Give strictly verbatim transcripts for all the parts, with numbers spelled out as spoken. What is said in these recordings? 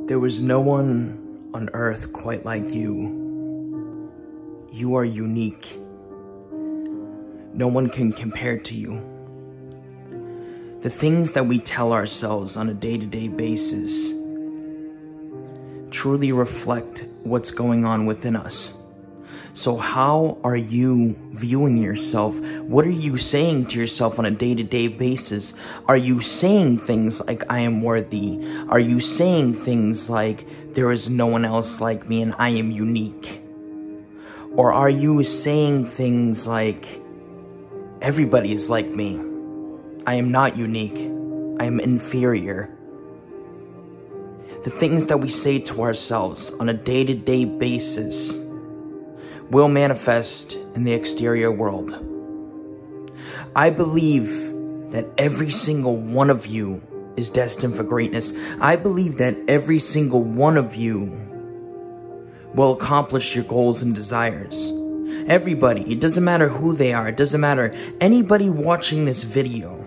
There was no one on earth quite like you. You are unique. No one can compare to you. The things that we tell ourselves on a day-to-day basis truly reflect what's going on within us. So how are you viewing yourself? What are you saying to yourself on a day-to-day basis? Are you saying things like, I am worthy? Are you saying things like, there is no one else like me and I am unique? Or are you saying things like, everybody is like me. I am not unique. I am inferior. The things that we say to ourselves on a day-to-day basis will manifest in the exterior world. I believe that every single one of you is destined for greatness. I believe that every single one of you will accomplish your goals and desires. Everybody, it doesn't matter who they are, it doesn't matter anybody watching this video.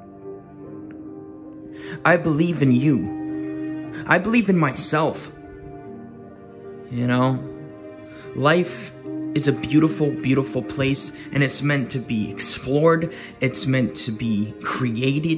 I believe in you. I believe in myself. You know, life is a beautiful, beautiful place, and it's meant to be explored. It's meant to be created.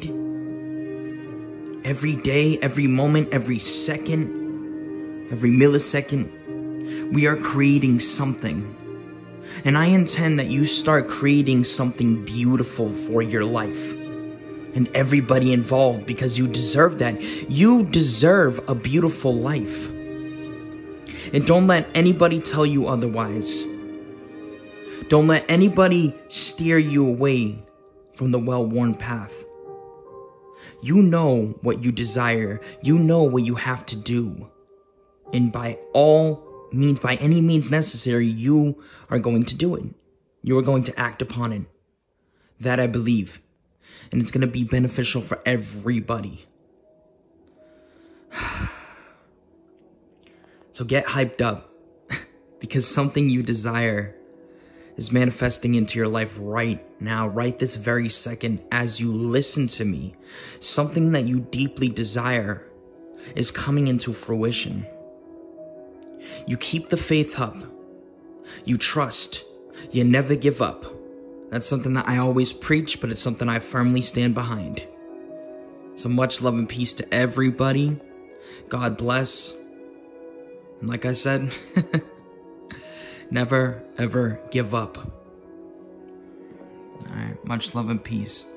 Every day, every moment, every second, every millisecond, we are creating something. And I intend that you start creating something beautiful for your life and everybody involved, because you deserve that. You deserve a beautiful life. And don't let anybody tell you otherwise. Don't let anybody steer you away from the well-worn path. You know what you desire. You know what you have to do. And by all means, by any means necessary, you are going to do it. You are going to act upon it. That I believe. And it's going to be beneficial for everybody. So get hyped up. Because something you desire is manifesting into your life right now, right this very second, as you listen to me. Something that you deeply desire is coming into fruition. You keep the faith up. You trust. You never give up. That's something that I always preach, but it's something I firmly stand behind. So much love and peace to everybody. God bless. And like I said, never, ever give up. All right, much love and peace.